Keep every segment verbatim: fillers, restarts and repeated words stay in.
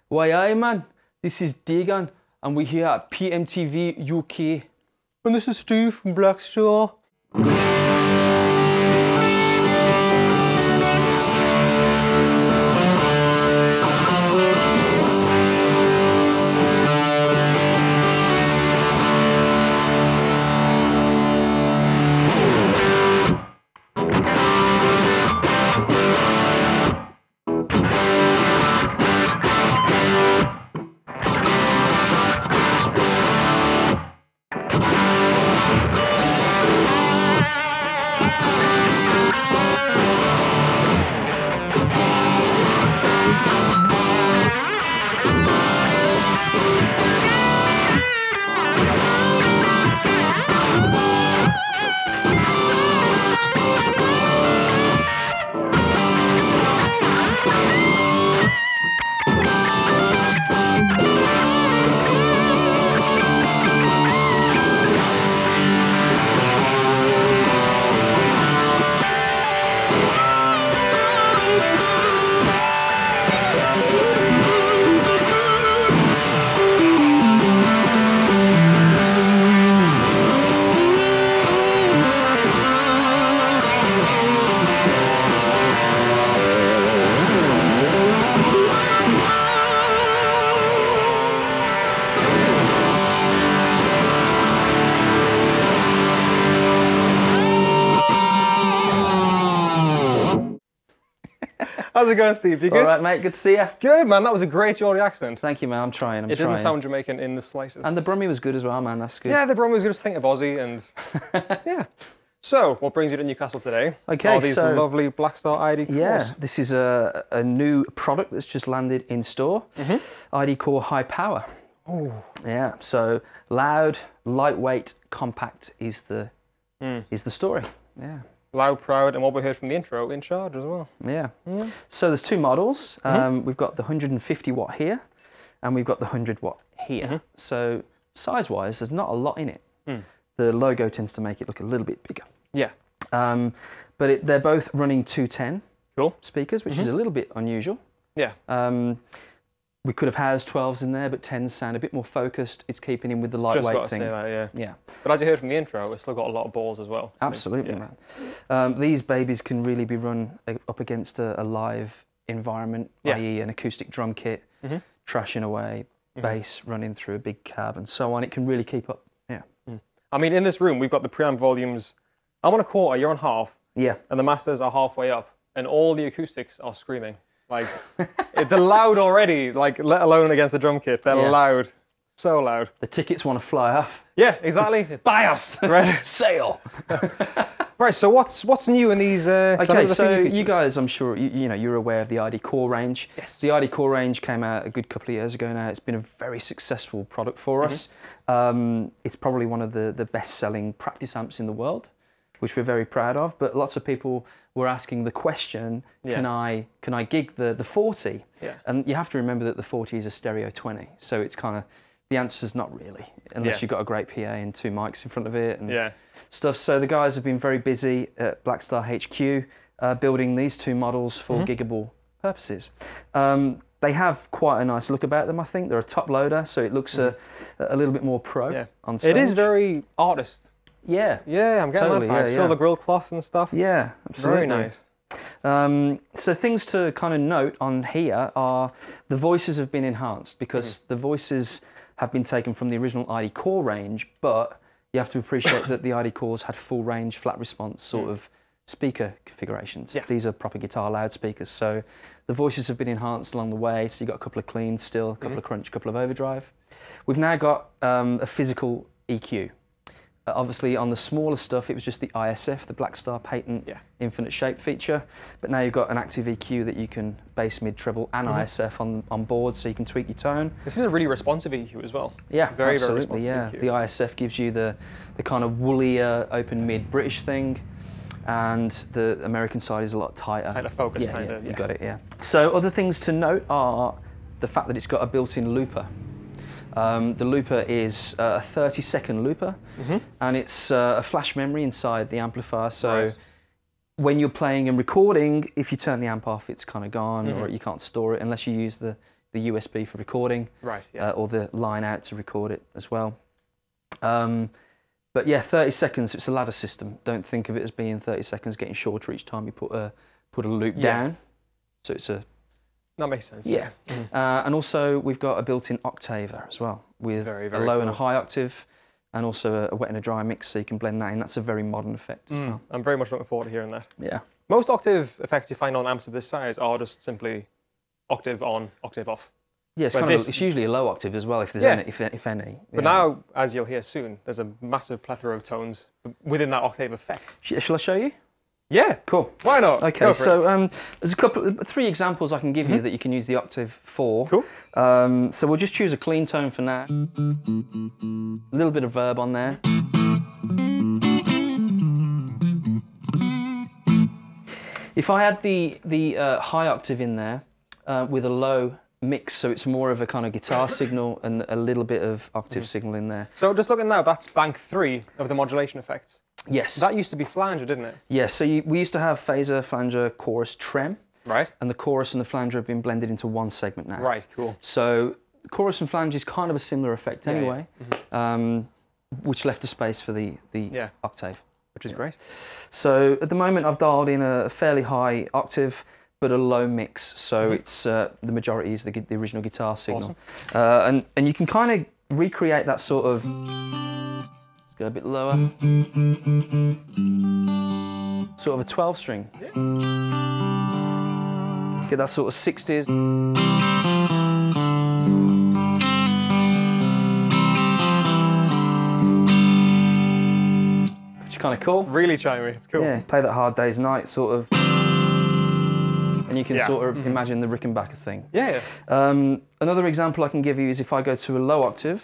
Why, aye, man. This is Degan, and we're here at P M T V U K. And this is Steve from Blackstar. How's it going, Steve? You good? All right, mate. Good to see you. Good, man. That was a great Geordie accent. Thank you, man. I'm trying. I'm it trying. didn't sound Jamaican in the slightest. And the Brummie was good as well, man. That's good. Yeah, the Brummie was good. Just think of Aussie and yeah. So, what brings you to Newcastle today? Okay, Are these so lovely Blackstar I D cores? Yeah, this is a a new product that's just landed in store. Mm-hmm. I D Core High Power. Oh. Yeah. So loud, lightweight, compact is the mm. is the story. Yeah. Loud, proud, and what we heard from the intro, in charge as well. Yeah. yeah. So there's two models. Mm-hmm. Um, we've got the one hundred fifty watt here, and we've got the one hundred watt here. Mm-hmm. So size-wise, there's not a lot in it. Mm. The logo tends to make it look a little bit bigger. Yeah. Um, but it, they're both running two ten cool. speakers, which mm-hmm. is a little bit unusual. Yeah. Um, we could have housed twelves in there, but tens sound a bit more focused. It's keeping in with the lightweight Just got to thing. say that, yeah. Yeah. But as you heard from the intro, it's still got a lot of balls as well. Absolutely, yeah. man. Um, these babies can really be run up against a, a live environment, yeah. that is an acoustic drum kit, mm-hmm. trashing away, mm-hmm. bass running through a big cab and so on. It can really keep up. Yeah. Mm. I mean, in this room, we've got the preamp volumes. I'm on a quarter, you're on half. Yeah. And the masters are halfway up, and all the acoustics are screaming. Like, they're loud already, like, let alone against the drum kit. They're yeah. loud. So loud. The tickets want to fly off. Yeah, exactly. Buy us. Right? Sale. Right, so what's what's new in these uh, Okay, so you guys, I'm sure, you, you know, you're aware of the I D Core range. Yes. The I D Core range came out a good couple of years ago now. It's been a very successful product for mm-hmm. us. Um, it's probably one of the, the best-selling practice amps in the world, which we're very proud of, but lots of people were asking the question, yeah. can I can I gig the, the forty? Yeah. And you have to remember that the forty is a stereo twenty, so it's kind of, the answer's not really, unless yeah. you've got a great P A and two mics in front of it and yeah. stuff. So the guys have been very busy at Blackstar H Q uh, building these two models for mm-hmm. giggable purposes. Um, they have quite a nice look about them, I think. They're a top loader, so it looks mm. a, a little bit more pro yeah. on stage. It is very artist. Yeah, yeah, I'm getting totally, that vibe. yeah, Silver yeah. grill cloth and stuff. Yeah, absolutely. Very nice. Um, so things to kind of note on here are the voices have been enhanced because mm-hmm. the voices have been taken from the original I D Core range, but you have to appreciate that the I D Cores had full range, flat response sort mm. of speaker configurations. Yeah. These are proper guitar loudspeakers, so the voices have been enhanced along the way. So you've got a couple of cleans still, a couple mm-hmm. of crunch, a couple of overdrive. We've now got um, a physical E Q. Uh, obviously, on the smaller stuff, it was just the I S F, the Blackstar Patent yeah. Infinite Shape feature. But now you've got an active E Q that you can bass, mid, treble, and mm-hmm. I S F on, on board, so you can tweak your tone. This is a really responsive E Q as well. Yeah, very, absolutely, very responsive yeah. E Q. The I S F gives you the, the kind of woollier, open mid British thing, and the American side is a lot tighter. Tighter focus, yeah, kind yeah, of. You yeah. got it, yeah. So other things to note are the fact that it's got a built-in looper. Um, the looper is uh, a thirty second looper, mm-hmm. and it's uh, a flash memory inside the amplifier, so right. when you're playing and recording, if you turn the amp off, it's kind of gone, mm-hmm. or you can't store it unless you use the the U S B for recording, right? Yeah, uh, or the line out to record it as well. Um, but yeah, thirty seconds. It's a ladder system. Don't think of it as being thirty seconds, getting shorter each time you put a put a loop yeah. down. So it's a that makes sense. yeah, yeah. Mm-hmm. uh, and also we've got a built-in octaver as well with very, very a low cool. and a high octave, and also a wet and a dry mix, so you can blend that in. That's a very modern effect. Mm, as well. I'm very much looking forward to hearing that. Yeah. Most octave effects you find on amps of this size are just simply octave on, octave off. Yeah, it's, But kind this- of, it's usually a low octave as well, if there's Yeah. any, if, if any. But yeah. now, as you'll hear soon, there's a massive plethora of tones within that octave effect. Sh- shall I show you? Yeah, Cool. why not? Okay, Go for so it. um, there's a couple, three examples I can give Mm-hmm. you that you can use the octave for. Cool. Um, so we'll just choose a clean tone for now. A little bit of verb on there. If I had the the uh, high octave in there uh, with a low mix, so it's more of a kind of guitar signal and a little bit of octave signal in there. So just looking now, that's bank three of the modulation effects. Yes. That used to be flanger, didn't it? Yeah, so you, we used to have phaser, flanger, chorus, trem, Right. and the chorus and the flanger have been blended into one segment now. Right, cool. So chorus and flange is kind of a similar effect Yeah, yeah. anyway, um, which left a space for the, the Yeah. octave. Which is great. So at the moment I've dialed in a fairly high octave, but a low mix. So Mm-hmm. it's uh, the majority is the, gu- the original guitar signal. Uh, and, and you can kind of recreate that sort of, let's go a bit lower, sort of a twelve string. Yeah. Get that sort of sixties. Which is kind of cool. Really chimey, it's cool. Yeah, play that Hard Day's Night sort of. And you can Yeah. sort of Mhm. imagine the Rickenbacker thing. Yeah, yeah. Um, another example I can give you is if I go to a low octave.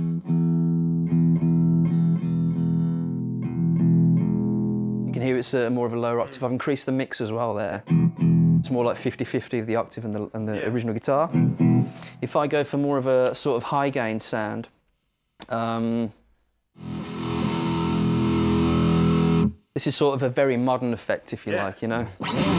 You can hear it's uh, more of a lower octave. I've increased the mix as well there. It's more like fifty fifty of the octave and the, and the Yeah. original guitar. If I go for more of a sort of high gain sound, um, this is sort of a very modern effect, if you Yeah. like, you know.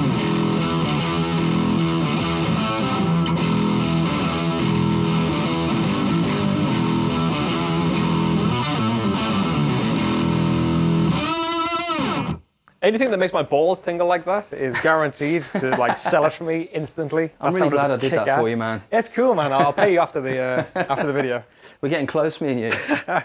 Anything that makes my balls tingle like that is guaranteed to like sell it for me instantly. I'm That really sounded glad I did that kick-ass. for you, man. It's cool, man. I'll pay you after the uh, after the video. We're getting close, me and you.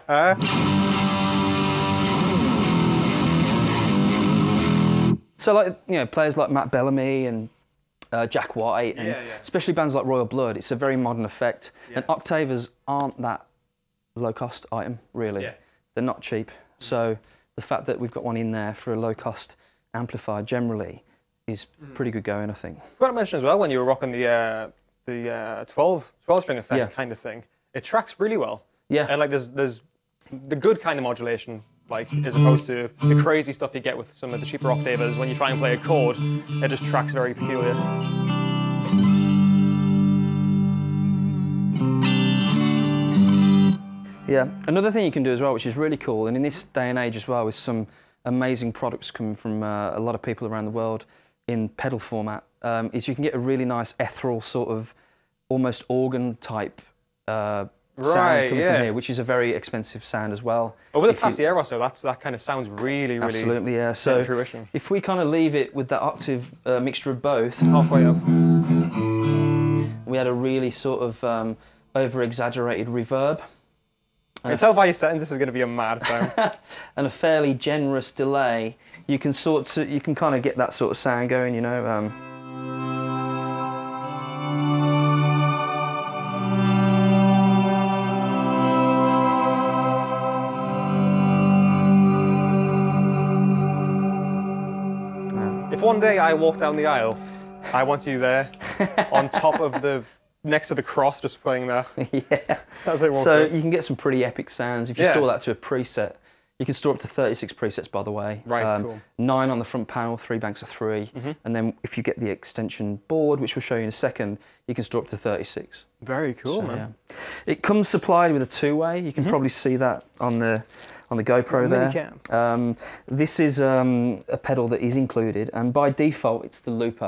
So, like, you know, players like Matt Bellamy and uh, Jack White, and Yeah, yeah. especially bands like Royal Blood, it's a very modern effect. Yeah. And octavers aren't that low-cost item, really. Yeah. They're not cheap. So the fact that we've got one in there for a low-cost amplifier generally is pretty good going, I think. Forgot to mention as well when you were rocking the uh, the uh, twelve, twelve string effect Yeah. kind of thing. It tracks really well. Yeah. And like there's there's the good kind of modulation, like as opposed to the crazy stuff you get with some of the cheaper octavers when you try and play a chord, it just tracks very peculiar. Yeah, another thing you can do as well, which is really cool, and in this day and age as well, with some amazing products coming from uh, a lot of people around the world in pedal format, um, is you can get a really nice ethereal sort of almost organ type uh, sound Right, coming yeah. from here, which is a very expensive sound as well. Over the If past you- year or so, that's that kind of sounds really, really Absolutely, yeah. came So to fruition. if we kind of leave it with that octave uh, mixture of both, Halfway up. we had a really sort of um, over-exaggerated reverb. I can tell by your settings this is going to be a mad sound. And a fairly generous delay, you can sort of, you can kind of get that sort of sound going, you know. Um, If one day I walk down the aisle, I want you there on top of the next to the cross, just playing that. yeah. That's how I walk So down. you can get some pretty epic sounds if you Yeah. store that to a preset. You can store up to thirty-six presets, by the way. Right, cool. Nine on the front panel, three banks of three. Mm-hmm. And then if you get the extension board, which we'll show you in a second, you can store up to thirty-six. Very cool, So, man. yeah. It comes supplied with a two-way. You can probably see that on the on the GoPro Mini there. Um, this is um, a pedal that is included, and by default, it's the looper.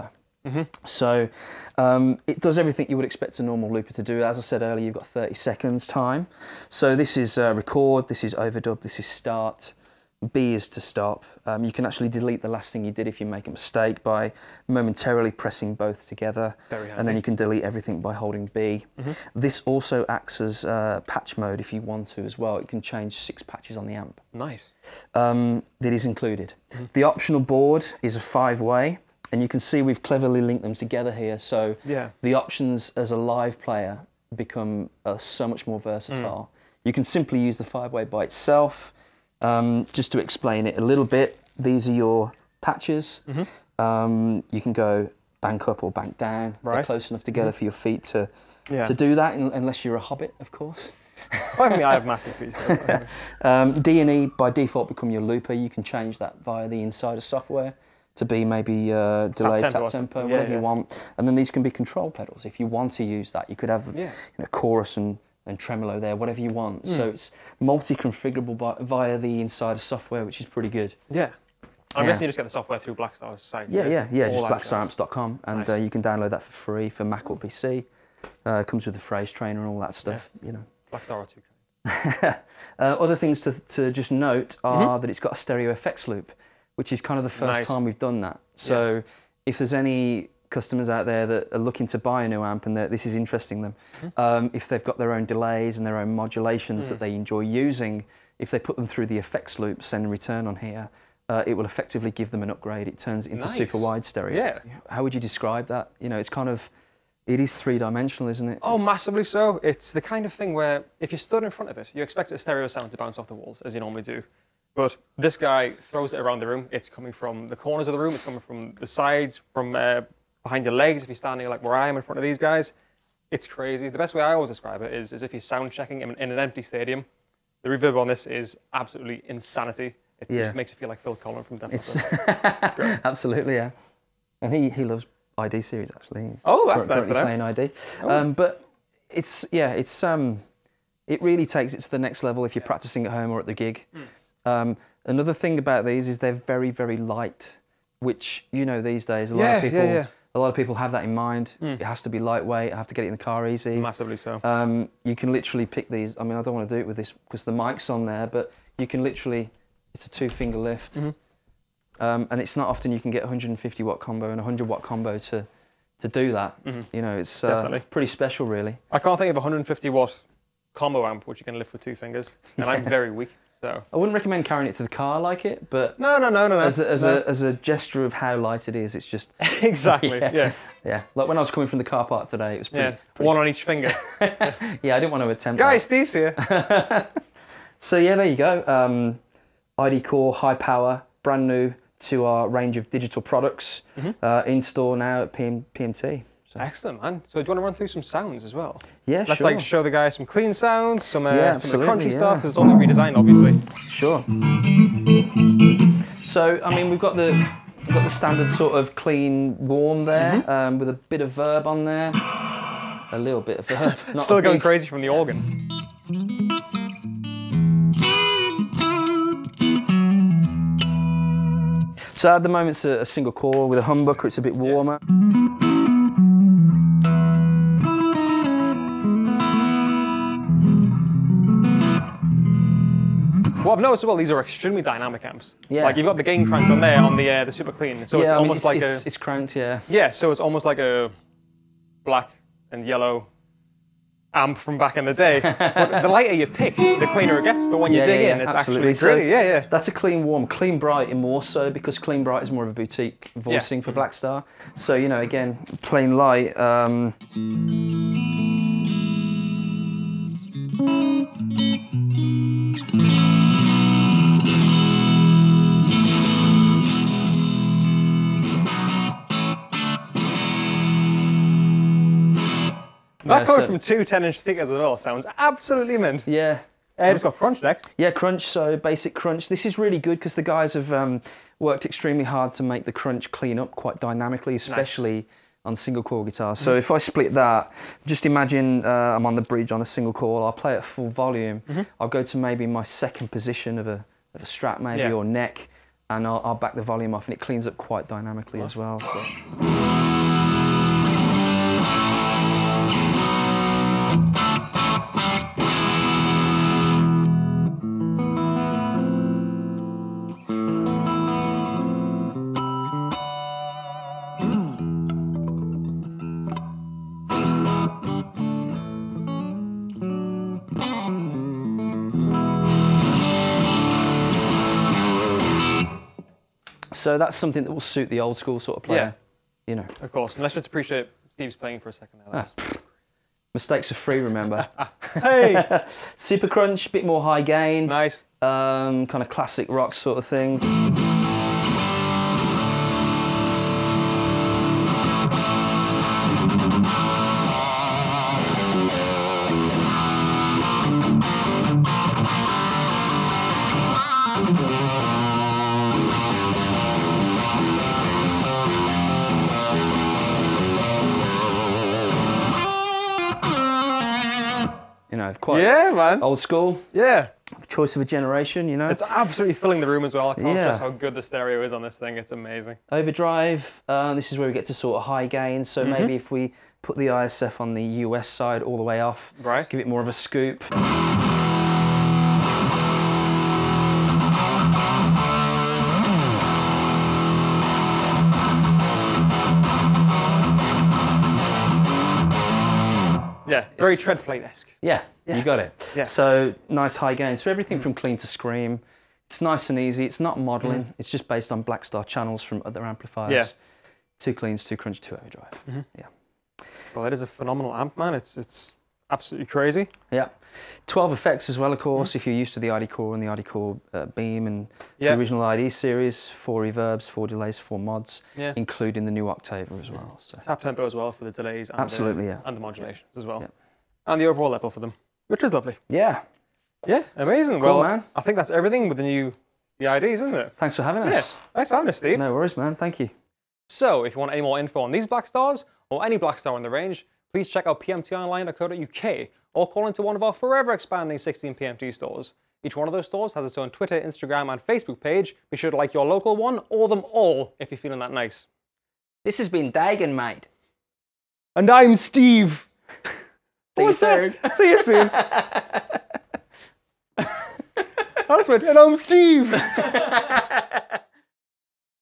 Mm-hmm. So um, it does everything you would expect a normal looper to do. As I said earlier, you've got thirty seconds time. So this is uh, record, this is overdub, this is start. B is to stop. Um, you can actually delete the last thing you did if you make a mistake by momentarily pressing both together. Very handy. And then you can delete everything by holding B. Mm-hmm. This also acts as uh, patch mode if you want to as well. It can change six patches on the amp. Nice. Um, that is included. Mm-hmm. The optional board is a five-way, and you can see we've cleverly linked them together here. So yeah. the options as a live player become uh, so much more versatile. Mm. You can simply use the five-way by itself. Um, just to explain it a little bit, these are your patches. Mm-hmm. um, you can go bank up or bank down. Right. They're close enough together mm-hmm. for your feet to yeah. to do that, in, unless you're a hobbit, of course. I mean, I have massive feet. So um, D and E by default become your looper. You can change that via the insider software to be maybe uh, delay, tap tempo, tap tempo yeah, whatever yeah. you want. And then these can be control pedals. If you want to use that, you could have yeah. you know, chorus and and tremolo there, whatever you want. Mm. So it's multi-configurable by, via the insider software, which is pretty good. Yeah. I'm yeah. guessing you just get the software through Blackstar's site. Yeah, yeah, yeah, just blackstar amps dot com, and nice. uh, you can download that for free for Mac or P C. Uh, it comes with the phrase trainer and all that stuff, yeah. you know. Blackstar R two K. uh, other things to, to just note are mm-hmm. that it's got a stereo effects loop, which is kind of the first nice. time we've done that. So yeah. if there's any customers out there that are looking to buy a new amp and this is interesting them, mm-hmm. um, if they've got their own delays and their own modulations mm. that they enjoy using, if they put them through the effects loop, send and return on here, uh, it will effectively give them an upgrade. It turns it into nice. super wide stereo. Yeah. How would you describe that? You know, it's kind of, it is three-dimensional, isn't it? Oh, it's... massively so. It's the kind of thing where if you stood in front of it, you expect a stereo sound to bounce off the walls, as you normally do. But this guy throws it around the room. It's coming from the corners of the room. It's coming from the sides, from uh, behind your legs, if you're standing like where I am in front of these guys. It's crazy. The best way I always describe it is as if you're sound checking in, in an empty stadium. The reverb on this is absolutely insanity. It yeah. just makes you feel like Phil Collins from Denver. It's, it's great. Absolutely, yeah. And he, he loves I D series, actually. He's oh, that's nice to know. Playing I D. Oh. Um, but it's, yeah, it's, um, it really takes it to the next level if you're yeah. practicing at home or at the gig. Mm. Um, another thing about these is they're very, very light, which, you know, these days, a lot yeah, of people... Yeah, yeah. A lot of people have that in mind. Mm. It has to be lightweight. I have to get it in the car easy. Massively so. Um, you can literally pick these. I mean, I don't want to do it with this because the mic's on there, but you can literally, it's a two finger lift. Mm-hmm. um, and it's not often you can get a one hundred fifty watt combo and a one hundred watt combo to, to do that. Mm-hmm. You know, it's uh, pretty special, really. I can't think of a one hundred fifty watt combo amp which you can lift with two fingers. And yeah. I'm very weak. So. I wouldn't recommend carrying it to the car like it, but no, no, no, no, no. As a, as, no. A, as a gesture of how light it is, it's just exactly, yeah. yeah, yeah. Like when I was coming from the car park today, it was pretty, yeah, pretty... one on each finger. Yes. Yeah, I didn't want to attempt. Guys, that. Steve's here. So yeah, there you go. Um, I D Core, high power, brand new to our range of digital products, mm-hmm. uh, in store now at P M, P M T. So. Excellent, man. So do you want to run through some sounds as well? Yeah, Let's sure. like show the guys some clean sounds, some, uh, yeah, some of the crunchy yeah. stuff, because it's all been redesigned, obviously. Sure. So, I mean, we've got the we've got the standard sort of clean warm there, mm-hmm. um, with a bit of verb on there, a little bit of verb. Not Still going big... crazy from the organ. So at the moment it's a, a single coil with a humbucker. It's a bit warmer. Yeah. What I've noticed as well, these are extremely dynamic amps. Yeah. Like you've got the gain cranked on there on the uh, the super clean, so yeah, it's I mean, almost it's, like it's, a. It's cranked, yeah. Yeah, so it's almost like a black and yellow amp from back in the day. But the lighter you pick, the cleaner it gets. But when you yeah, dig yeah, in, it's absolutely. actually pretty. So yeah, yeah. That's a clean warm, clean bright, and more so because clean bright is more of a boutique voicing yeah. for Blackstar. So you know, again, plain light. Um, That yeah, coming so, from two ten inch speakers as well sounds absolutely mint. Yeah. Uh, it's got crunch next. Yeah, crunch, so basic crunch. This is really good because the guys have um, worked extremely hard to make the crunch clean up quite dynamically, especially nice. on single coil guitars. So mm-hmm. if I split that, just imagine uh, I'm on the bridge on a single coil, I'll play at full volume, mm-hmm. I'll go to maybe my second position of a, of a strap maybe, yeah. or neck, and I'll, I'll back the volume off and it cleans up quite dynamically oh. as well. So. So that's something that will suit the old school sort of player. Yeah. You know. Of course. And let's just appreciate Steve's playing for a second there. Ah. Mistakes are free, remember. Hey! Super crunch, bit more high gain. Nice. Um, kind of classic rock sort of thing. You know, quite yeah, man. old school. Yeah. Choice of a generation, you know. It's absolutely filling the room as well. I can't Yeah. stress how good the stereo is on this thing. It's amazing. Overdrive, uh, this is where we get to sort of high gain. So Mm-hmm. maybe if we put the I S F on the U S side all the way off, Right. give it more of a scoop. Yeah, very tread plate-esque. Yeah, Yeah. you got it. Yeah. So nice high gain. So everything from clean to scream. It's nice and easy. It's not modeling. Mm. It's just based on Blackstar channels from other amplifiers. Yeah. Two cleans, two crunch, two overdrive. Mm-hmm. Yeah. Well, it is a phenomenal amp, man. It's it's absolutely crazy. Yeah. twelve effects as well, of course, Mm. if you're used to the I D Core and the I D Core uh, Beam and Yeah. the original I D series, four reverbs, four delays, four mods, Yeah. including the new Octaver as well. So. Tap tempo as well for the delays. And, Absolutely, uh, yeah. And the modulations as well. Yeah. And the overall level for them, which is lovely. Yeah. Yeah, amazing. Cool, well, man. I think that's everything with the new the I Ds, isn't it? Thanks for having Yeah. us. Thanks for having us, Steve. No worries, man. Thank you. So, if you want any more info on these Blackstars or any Blackstar in the range, please check out P M T online dot co dot U K or call into one of our forever expanding sixteen P M T stores. Each one of those stores has its own Twitter, Instagram, and Facebook page. Be sure to like your local one or them all if you're feeling that nice. This has been Dagan, mate. And I'm Steve. See you What's that? soon. See you soon. I just went, and I'm Steve.